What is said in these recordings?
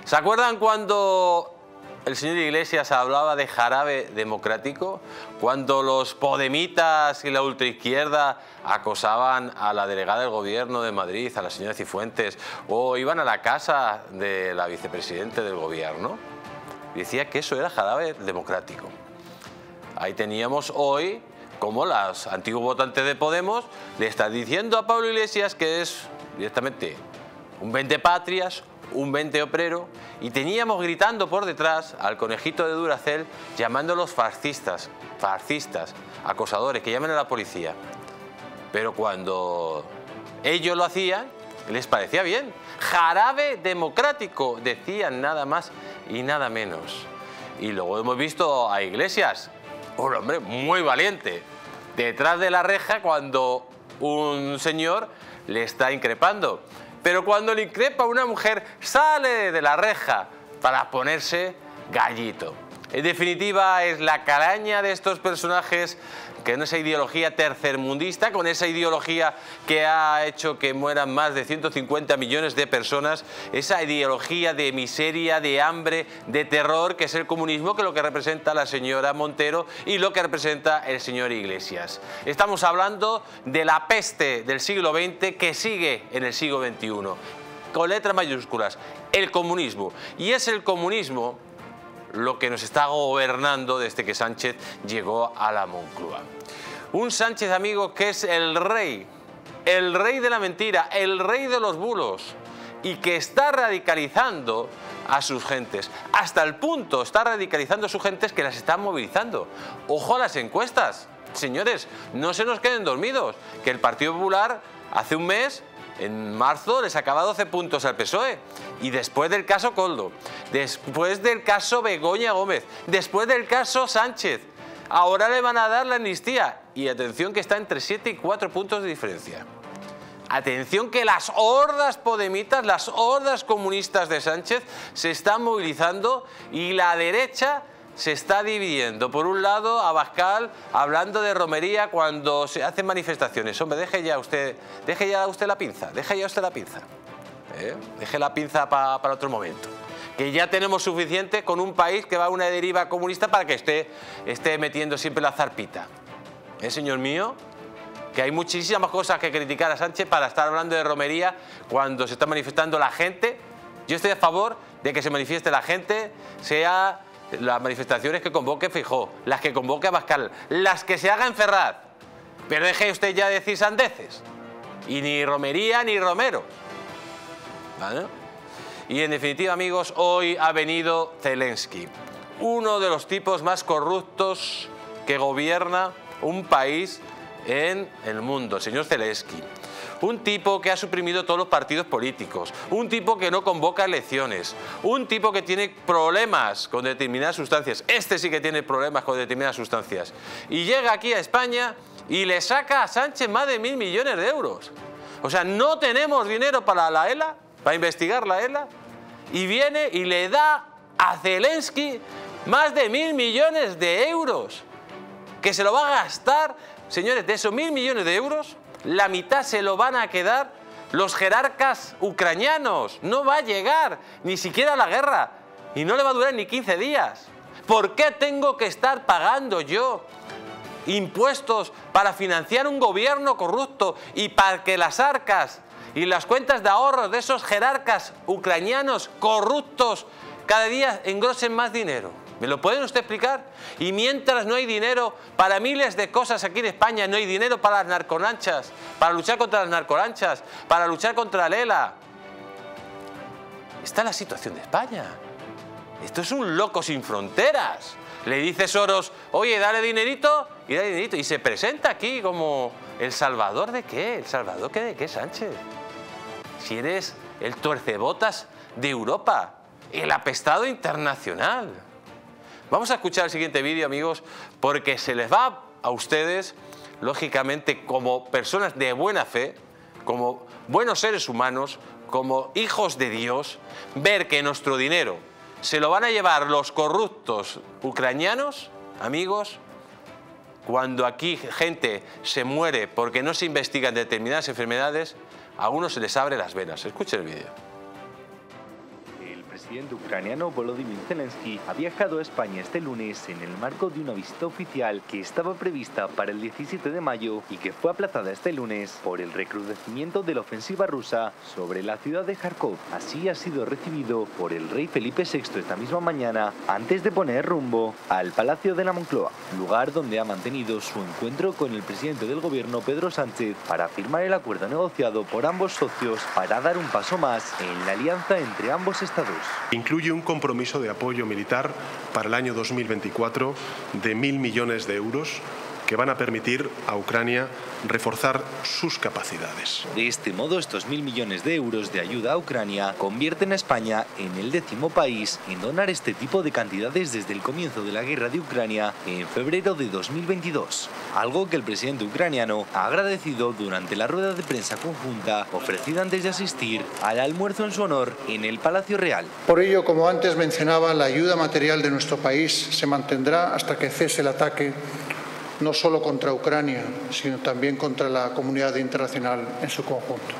¿Se acuerdan cuando el señor Iglesias hablaba de jarabe democrático? Cuando los podemitas y la ultraizquierda acosaban a la delegada del gobierno de Madrid, a la señora Cifuentes, o iban a la casa de la vicepresidenta del gobierno, y decía que eso era jarabe democrático. Ahí teníamos hoy como los antiguos votantes de Podemos le están diciendo a Pablo Iglesias que es directamente un vendepatrias, un vendeobrero, y teníamos gritando por detrás al conejito de Duracell llamándolos fascistas, acosadores, que llamen a la policía. Pero cuando ellos lo hacían, les parecía bien. Jarabe democrático, decían, nada más y nada menos. Y luego hemos visto a Iglesias, un hombre muy valiente, detrás de la reja cuando un señor le está increpando. Pero cuando le increpa a una mujer, sale de la reja para ponerse gallito. En definitiva, es la calaña de estos personajes con esa ideología tercermundista, con esa ideología que ha hecho que mueran más de 150 millones de personas, esa ideología de miseria, de hambre, de terror, que es el comunismo, que es lo que representa la señora Montero y lo que representa el señor Iglesias. Estamos hablando de la peste del siglo XX que sigue en el siglo XXI, con letras mayúsculas, el comunismo. Y es el comunismo lo que nos está gobernando desde que Sánchez llegó a la Moncloa. Un Sánchez, amigos, que es el rey de la mentira, el rey de los bulos, y que está radicalizando a sus gentes. Hasta el punto está radicalizando a sus gentes que las están movilizando. Ojo a las encuestas. Señores, no se nos queden dormidos, que el Partido Popular hace un mes, en marzo, le sacaba 12 puntos al PSOE. Y después del caso Koldo, después del caso Begoña Gómez, después del caso Sánchez, ahora le van a dar la amnistía. Y atención que está entre 7 y 4 puntos de diferencia. Atención que las hordas podemitas, las hordas comunistas de Sánchez se están movilizando y la derecha se está dividiendo. Por un lado, Abascal hablando de romería cuando se hacen manifestaciones. Hombre, deje ya usted la pinza, deje la pinza para otro momento. Que ya tenemos suficiente con un país que va a una deriva comunista para que esté metiendo siempre la zarpita. Señor mío, que hay muchísimas cosas que criticar a Sánchez para estar hablando de romería cuando se está manifestando la gente. Yo estoy a favor de que se manifieste la gente, sea las manifestaciones que convoque Feijóo, las que convoque Abascal, las que se haga en Ferraz. Pero deje usted ya de decir sandeces. Y ni romería ni romero. ¿Vale? Y en definitiva, amigos, hoy ha venido Zelensky, uno de los tipos más corruptos que gobierna un país en el mundo, el señor Zelensky. Un tipo que ha suprimido todos los partidos políticos, un tipo que no convoca elecciones, un tipo que tiene problemas con determinadas sustancias. Este sí que tiene problemas con determinadas sustancias. Y llega aquí a España y le saca a Sánchez más de 1.000 millones de euros. O sea, no tenemos dinero para la ELA, para investigar la ELA, y viene y le da a Zelensky más de 1.000 millones de euros, que se lo va a gastar. Señores, de esos 1.000 millones de euros, la mitad se lo van a quedar los jerarcas ucranianos. No va a llegar ni siquiera a la guerra y no le va a durar ni 15 días. ¿Por qué tengo que estar pagando yo impuestos para financiar un gobierno corrupto y para que las arcas y las cuentas de ahorros de esos jerarcas ucranianos corruptos cada día engrosen más dinero? ¿Me lo pueden usted explicar? Y mientras no hay dinero para miles de cosas aquí en España, no hay dinero para las narcolanchas, para luchar contra las narcolanchas, para luchar contra el ELA. Esta es la situación de España. Esto es un loco sin fronteras. Le dice Soros, oye, dale dinerito, y dale dinerito. Y se presenta aquí como ¿el salvador de qué? ¿El salvador de qué, Sánchez? Si eres el tuercebotas de Europa, el apestado internacional. Vamos a escuchar el siguiente vídeo, amigos, porque se les va a ustedes, lógicamente, como personas de buena fe, como buenos seres humanos, como hijos de Dios, ver que nuestro dinero se lo van a llevar los corruptos ucranianos, amigos, cuando aquí gente se muere porque no se investigan determinadas enfermedades, a unos se les abre las venas. Escuchen el vídeo. presidente ucraniano Volodymyr Zelensky ha viajado a España este lunes en el marco de una visita oficial que estaba prevista para el 17 de mayo y que fue aplazada este lunes por el recrudecimiento de la ofensiva rusa sobre la ciudad de Kharkov. Así ha sido recibido por el rey Felipe VI esta misma mañana antes de poner rumbo al Palacio de la Moncloa, lugar donde ha mantenido su encuentro con el presidente del gobierno Pedro Sánchez para firmar el acuerdo negociado por ambos socios para dar un paso más en la alianza entre ambos estados. Incluye un compromiso de apoyo militar para el año 2024 de 1.000 millones de euros que van a permitir a Ucrania reforzar sus capacidades. De este modo, estos 1.000 millones de euros de ayuda a Ucrania convierten a España en el 10º país en donar este tipo de cantidades desde el comienzo de la guerra de Ucrania en febrero de 2022, algo que el presidente ucraniano ha agradecido durante la rueda de prensa conjunta ofrecida antes de asistir al almuerzo en su honor en el Palacio Real. Por ello, como antes mencionaba, la ayuda material de nuestro país se mantendrá hasta que cese el ataque no solo contra Ucrania, sino también contra la comunidad internacional en su conjunto.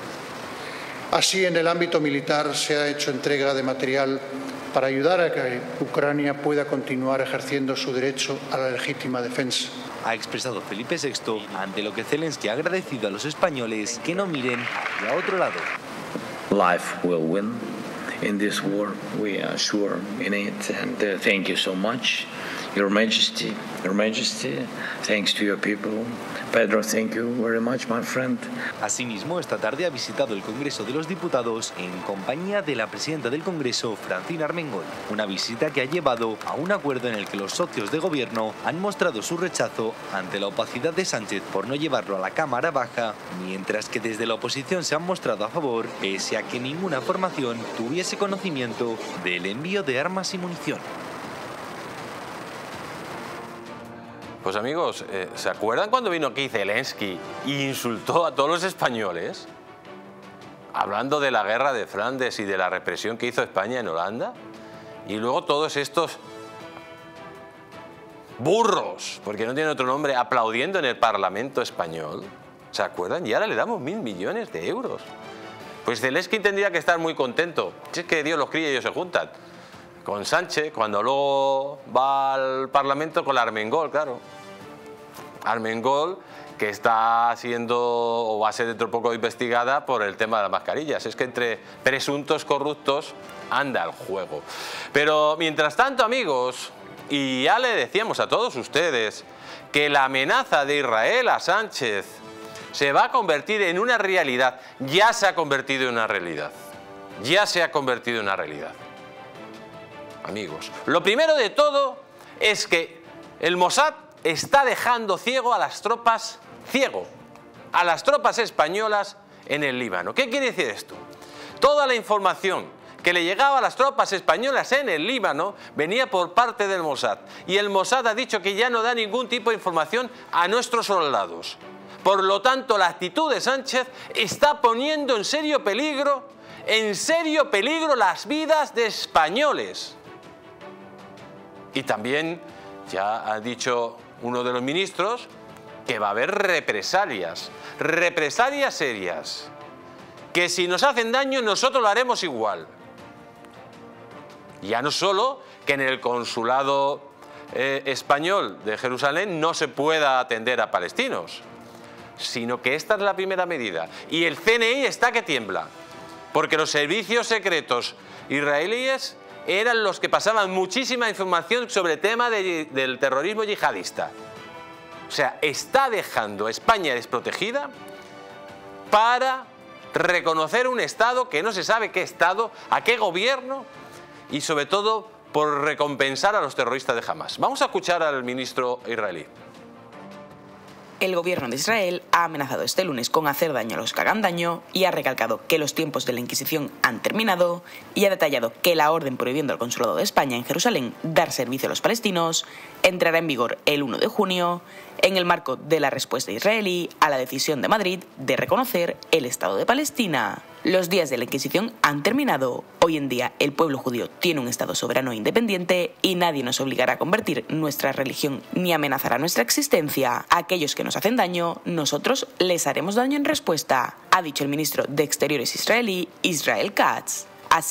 Así, en el ámbito militar se ha hecho entrega de material para ayudar a que Ucrania pueda continuar ejerciendo su derecho a la legítima defensa. Ha expresado Felipe VI, ante lo que Zelensky ha agradecido a los españoles que no miren hacia otro lado. Life will win in this war. We are sure in it, and thank you so much. Your Majesty, thanks to your people. Pedro, thank you very much, my friend. Asimismo, esta tarde ha visitado el Congreso de los Diputados en compañía de la presidenta del Congreso, Francina Armengol. Una visita que ha llevado a un acuerdo en el que los socios de gobierno han mostrado su rechazo ante la opacidad de Sánchez por no llevarlo a la Cámara Baja, mientras que desde la oposición se han mostrado a favor, pese a que ninguna formación tuviese conocimiento del envío de armas y munición. Pues amigos, ¿se acuerdan cuando vino aquí Zelensky e insultó a todos los españoles? Hablando de la guerra de Flandes y de la represión que hizo España en Holanda. Y luego todos estos burros, porque no tienen otro nombre, aplaudiendo en el Parlamento español. ¿Se acuerdan? Y ahora le damos 1.000 millones de euros. Pues Zelensky tendría que estar muy contento. Si es que Dios los cría y ellos se juntan. Con Sánchez, cuando luego va al Parlamento con la Armengol, claro. Armengol, que está siendo o va a ser dentro de poco investigada por el tema de las mascarillas. Es que entre presuntos corruptos anda el juego. Pero mientras tanto, amigos, y ya le decíamos a todos ustedes que la amenaza de Israel a Sánchez se va a convertir en una realidad. Ya se ha convertido en una realidad. Ya se ha convertido en una realidad. Amigos, lo primero de todo es que el Mossad está dejando ciego a las tropas españolas en el Líbano. ¿Qué quiere decir esto? Toda la información que le llegaba a las tropas españolas en el Líbano venía por parte del Mossad. Y el Mossad ha dicho que ya no da ningún tipo de información a nuestros soldados. Por lo tanto, la actitud de Sánchez está poniendo en serio peligro las vidas de españoles. Y también ya ha dicho uno de los ministros que va a haber represalias serias, que si nos hacen daño nosotros lo haremos igual. Ya no solo que en el consulado español de Jerusalén no se pueda atender a palestinos, sino que esta es la primera medida. Y el CNI está que tiembla, porque los servicios secretos israelíes eran los que pasaban muchísima información sobre el tema del terrorismo yihadista. O sea, está dejando a España desprotegida para reconocer un Estado que no se sabe qué Estado, a qué gobierno y sobre todo por recompensar a los terroristas de Hamas. Vamos a escuchar al ministro israelí. El gobierno de Israel ha amenazado este lunes con hacer daño a los que hagan daño y ha recalcado que los tiempos de la Inquisición han terminado y ha detallado que la orden prohibiendo al Consulado de España en Jerusalén dar servicio a los palestinos entrará en vigor el 1 de junio en el marco de la respuesta israelí a la decisión de Madrid de reconocer el Estado de Palestina. Los días de la Inquisición han terminado. Hoy en día el pueblo judío tiene un Estado soberano e independiente y nadie nos obligará a convertir nuestra religión ni amenazará nuestra existencia. A aquellos que nos hacen daño, nosotros les haremos daño en respuesta, ha dicho el ministro de Exteriores israelí, Israel Katz. Así,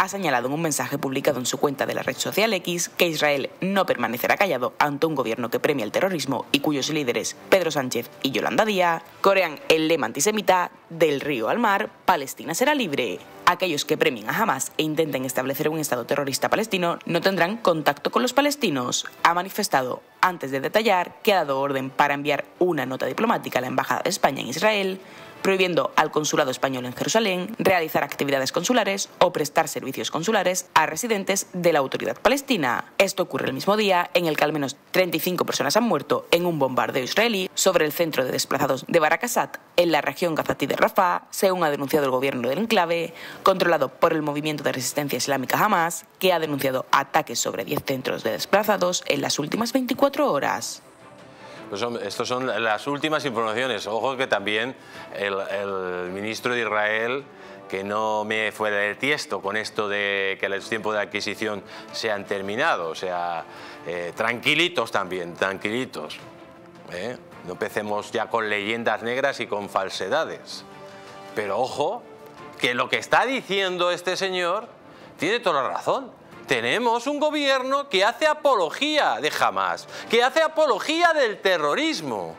ha señalado en un mensaje publicado en su cuenta de la red social X que Israel no permanecerá callado ante un gobierno que premia el terrorismo y cuyos líderes, Pedro Sánchez y Yolanda Díaz, corean el lema antisemita del río al mar, Palestina será libre. Aquellos que premien a Hamás e intenten establecer un Estado terrorista palestino no tendrán contacto con los palestinos, ha manifestado, antes de detallar que ha dado orden para enviar una nota diplomática a la Embajada de España en Israel, prohibiendo al Consulado Español en Jerusalén realizar actividades consulares o prestar servicios consulares a residentes de la Autoridad Palestina. Esto ocurre el mismo día en el que al menos 35 personas han muerto en un bombardeo israelí sobre el centro de desplazados de Barakazat, en la región gazatí de Rafah, según ha denunciado el gobierno del enclave, controlado por el movimiento de resistencia islámica Hamás, que ha denunciado ataques sobre 10 centros de desplazados en las últimas 24 horas. Pues estas son las últimas informaciones. Ojo que también el ministro de Israel, que no me fuera del tiesto con esto de que los tiempos de adquisición se han terminado. O sea, tranquilitos también, tranquilitos. No empecemos ya con leyendas negras y con falsedades. Pero ojo, que lo que está diciendo este señor tiene toda la razón. Tenemos un gobierno que hace apología de Hamás, que hace apología del terrorismo.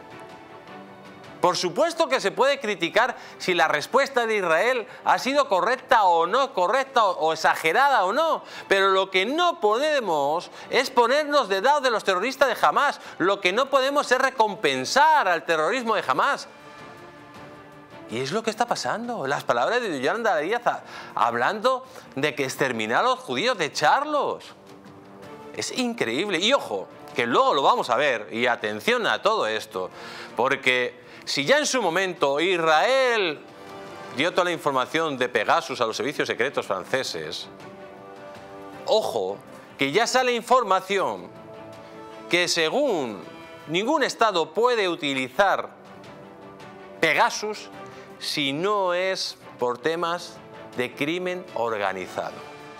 Por supuesto que se puede criticar si la respuesta de Israel ha sido correcta o no correcta o exagerada o no, pero lo que no podemos es ponernos del lado de los terroristas de Hamás. Lo que no podemos es recompensar al terrorismo de Hamás. Y es lo que está pasando. Las palabras de Yolanda Díaz hablando de que exterminar a los judíos, de echarlos. Es increíble. Y ojo, que luego lo vamos a ver. Y atención a todo esto. Porque si ya en su momento Israel dio toda la información de Pegasus a los servicios secretos franceses, ojo, que ya sale información que según ningún Estado puede utilizar Pegasus si no es por temas de crimen organizado.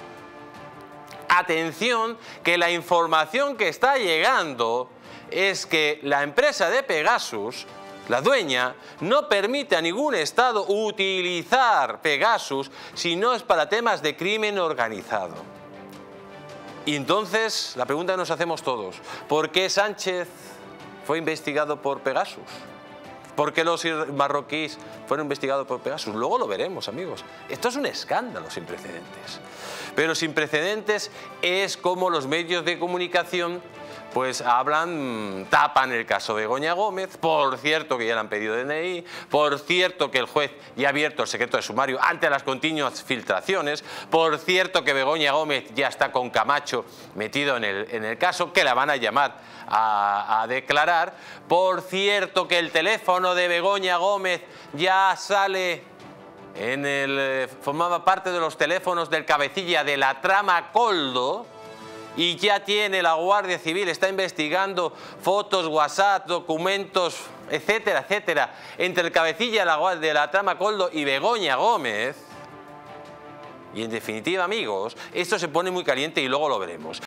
Atención, que la información que está llegando es que la empresa de Pegasus, la dueña, no permite a ningún Estado utilizar Pegasus si no es para temas de crimen organizado. Y entonces, la pregunta que nos hacemos todos, ¿por qué Sánchez fue investigado por Pegasus? ¿Por qué los marroquíes fueron investigados por Pegasus? Luego lo veremos, amigos. Esto es un escándalo sin precedentes. Pero sin precedentes es como los medios de comunicación pues hablan, tapan el caso de Begoña Gómez. Por cierto que ya le han pedido DNI, por cierto que el juez ya ha abierto el secreto de sumario ante las continuas filtraciones, por cierto que Begoña Gómez ya está con Camacho metido en el caso, que la van a llamar a declarar, por cierto que el teléfono de Begoña Gómez ya sale formaba parte de los teléfonos del cabecilla de la trama Koldo. Y ya tiene la Guardia Civil, está investigando fotos, WhatsApp, documentos, etcétera, etcétera, entre el cabecilla de la trama Koldo y Begoña Gómez. Y en definitiva, amigos, esto se pone muy caliente y luego lo veremos.